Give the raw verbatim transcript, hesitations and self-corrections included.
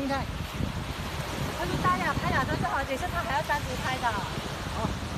心态。 他说大家拍啊，但是而且是他还要单独拍的。 哦。